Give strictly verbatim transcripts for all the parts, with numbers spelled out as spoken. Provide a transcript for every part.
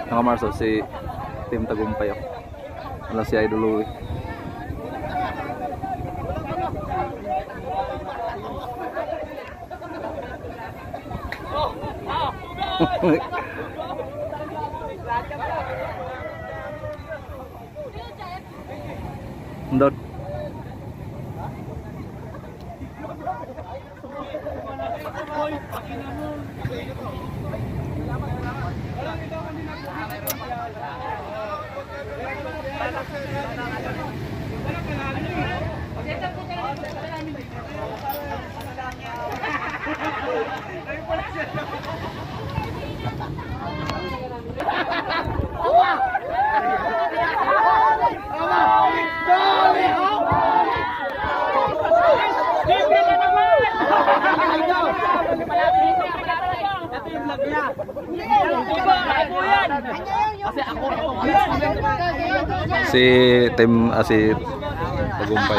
Mga Marso, si Team Tagumpay ako. Wala si Idol Louie. Ndot. Si Tim ah, si Tagumpay.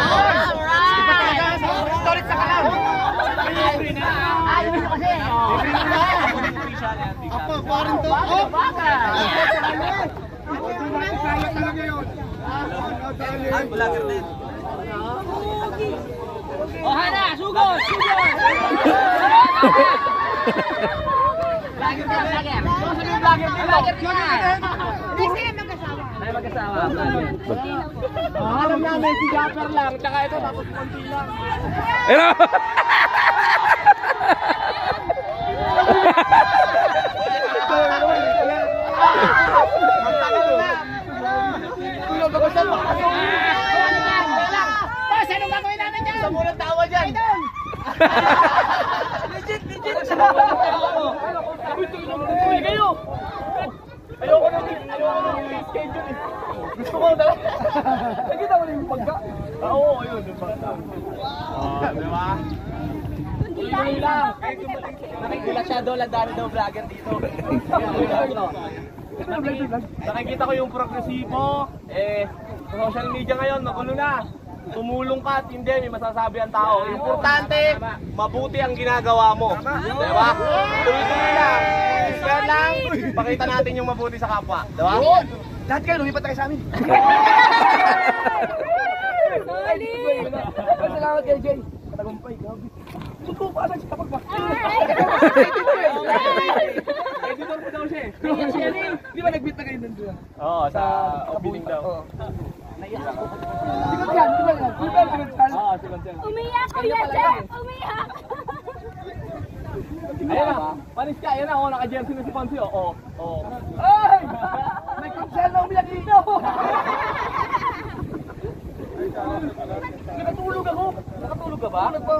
Oh, Hana, sugod, sugod. Vlogger ka, vlogger. Sino yung vlogger dito? Vlogger ka. Hindi sila mag-asawa. Ay, mag-asawa. Alam namin, si Japper lang. Tsaka ito, tapos konti lang. Ayun! Tulog ako sa mga. Boss, anong gagawin natin dyan? Sa mulang tawa dyan. Legit, legit. Tuloy kayo. Ayoko na yung schedule eh. Gusto ko na. Nakita mo na yung pagka. Oo, ayun. Yung pagka. Oo, diba? Tuloy lang. Nakikita siya doon. Landari daw vlogger dito. Nakikita ko yung progresibo. Eh, sa social media ngayon, magulo na. Tumulong ka at hindi, may masasabi ang tao. Importante, mabuti ang ginagawa mo. Diba? Tuloy-tuloy lang. Share lang, pakita natin yung mabuti sa kapwa. Diba? Lahat kayo, lumipat na kayo sa amin. Salamat kayo, Jay. Tagumpay, gabi. Suko pa lang siya kapag ba? Editor mo daw siya eh. Di ba nag-beat na kayo doon doon? Oo, sa opening daw. Sikot yan, sikot yan. Sikot yan. Oo, sikot yan. Umiyak ko yan, Jeff! Umiyak! Ayan na, panis ka. Ayan na, oh, naka-jersey na si Ponce. Oo, oo. Ay! May kutsel na umiyak dito! Nakatulog ako. Nakatulog ka ba?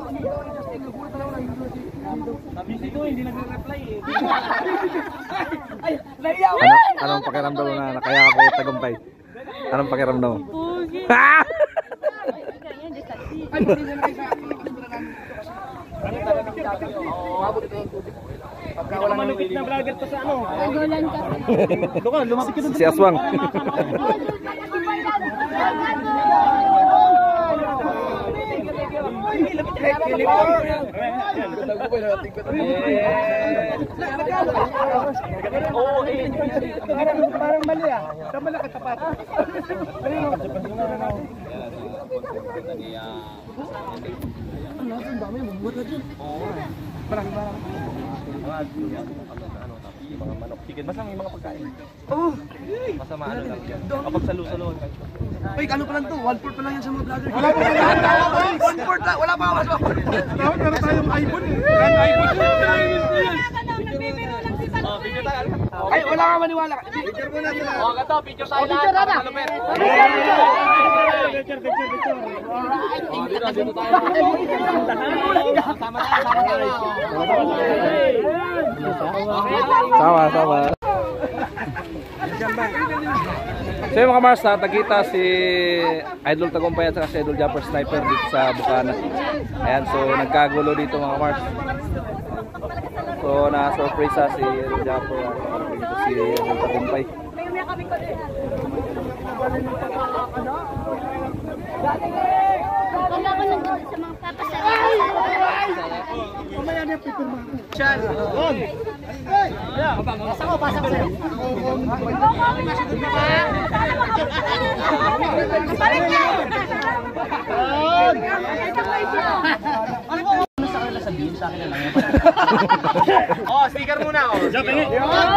Nabisi to, hindi nagre-reply eh. Ay, naiyaw! Ano, anong pakiramdam mo na nakaya ka kay Tagumpay? Anong pakiramdam mo? Pugi! Ay, hindi na kayo sa akin. Pagka walang malupit na vlogger to sa ano? Nagulan ka. Doon, lumapit ka doon. Si Aswang. Oo, eh. Parang mali ah. Tama lang katapat. Ang dami, mabuhat na dyan. Oo. Marami marami. Mga manok, chicken, basta may mga pagkain. Oo. Masama ano lang yan. Kapag salo-salo. Uy, ano pa lang to? one fourth pa lang yan sa mga vlogger. Wala pa lang. one fourth lang. Wala pa. Wala pa. Tawag meron tayong iPhone. Yan, iPhone. Oh, video tayo. Ay, wala ka maniwala. Picture mo na sila. Oh, gato, picture tayo lahat. Picture na. Picture, picture, picture. Alright. Oh, dito, dito tayo. Sama tayo, sama tayo. Sawa, sawa. So yung mga Mars, nakita si Idol Tagumpay at saka si Idol Japper Sniper dito sa Bukana. Ayan, so nagkagulo dito mga Mars. So na-surprise si Idol Japper at dito si Idol Tagumpay. Wala ko nandito sa mga papasabi. Mamaya na pipirma ko. Chan. On. Hey. Pasa ko, pasa ko. Balik na! Ano mo? Ano sa kanila sabihin sa akin na lang yan? Oh, sticker muna oh. Joke eh.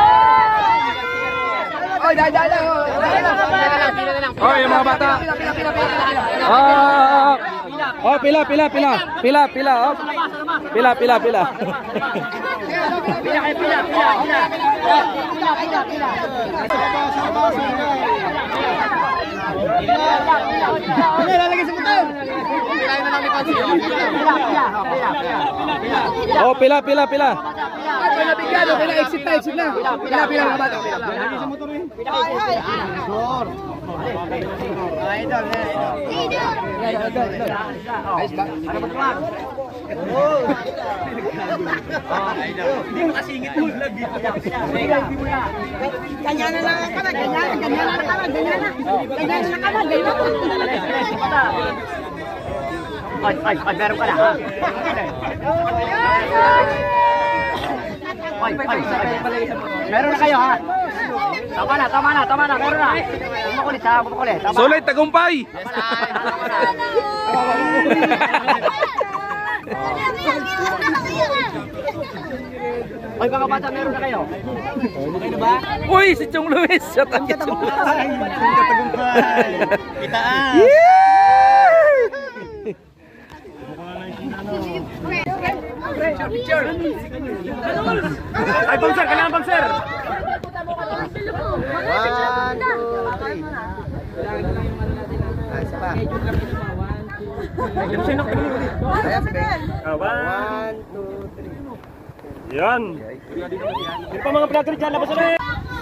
Oy, dahil dahil lang. Dahil lang. Pila na lang. Oh, yung mga bata. Pila, pila, pila, pila, pila. Ah, oh, pila, pila, pila. Pila, pila, oh. Pila, pila, pila. Pila kayo, pila, pila, pila. Pila, pila, pila. Pila, lalagay sa motor. Pila na lang ni Konsi. Pila, pila, pila, pila. Oh, pila, pila, pila. Pila, bigyan, pila, exit na, exit na. Pila, pila, pila, mga bata. Lagi sa motor eh. Pila, pila. Motor. Idol, idol. Ayos ba? Ano ba ito? Hindi mo kasingit yung vlog dito. Ganyan na lang ang kamay, ganyan, ganyan na lang kamay, ganyan na. Ganyan na kamay, ganyan na. Ay, ay, ay, meron ka na ha? Ay, ay, ay, meron na kayo ha? Tama na, tama na, tama na, meron na. Kumakulit ha, kumakulit. Sulit, tagumpay. Ay, mga bata, meron na kayo. Okay na ba? Uy, si Chong Luis. Shut up, Chong Luis. Katagumpay. Kitaan. Ay, bang sir, kailangan bang sir? One, two, three. One, two, three. Yan. Yung pa mga vlogger dyan, labas ulit.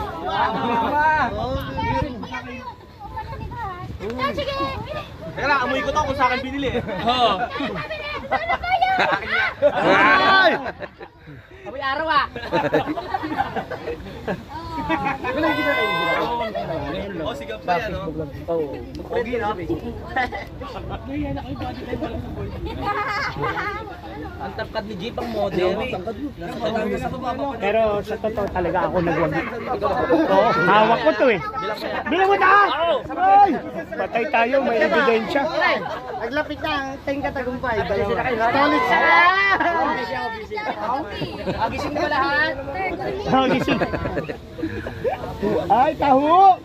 Sige! Teka lang, amoy ko to kung sa akin binili eh. Oo. Ay! Amoy araw ah! Oh, sigap pa yan, no? Pogi, no? Ang tapkad ni Jeep ang model. Pero sa totoo talaga ako nagwagi. Oo, hawak ko to eh. Bilang mo taas! Ay! Patay tayo, may ebidensya. Naglapit na, tayong katagumpay. Solid siya! Agising mo lahat? Agising. Ay, taho!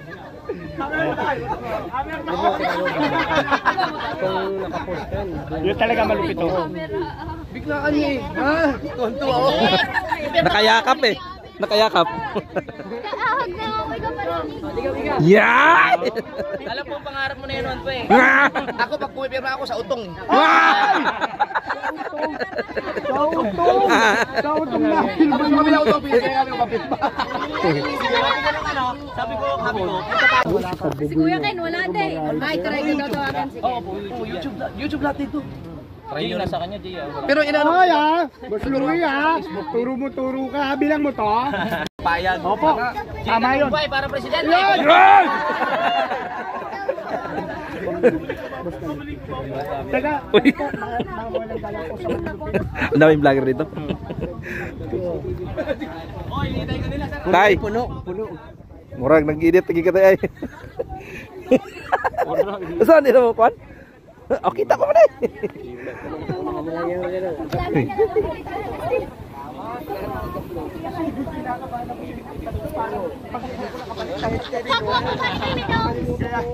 Yun talaga malupit to. Biglaan niya eh. Ha? Tonto ako. Nakayakap eh. Nakayakap. Kaahag na amoy ka pa rin. Yeah! Alam mo, pangarap mo na yun, Juan, eh. Ako, pag pumipirma ako sa utong. Kautong! Kautong na! Tapos kami na utong, pinigay kami kapit pa. Sabi ko, sabi ko, Si Kuya Ken, wala din. Ay, try ko daw tawagan. Sige. YouTube, YouTube lahat dito. try nyo na sa kanya, Jay. Pero inano, Ay ah! Boss Louie ah! Turo mo, turo ka. Bilang mo to. payag. Opo. Tama yun. Para presidente. Yan! Yan! Teka. Uy. Ang daming vlogger dito. Tay. Puno. Puno. Murag nag-edit lagi ka tayo ay. Saan nila mo, Kwan? O, kita ko man eh. Kapwa ko kanina ito.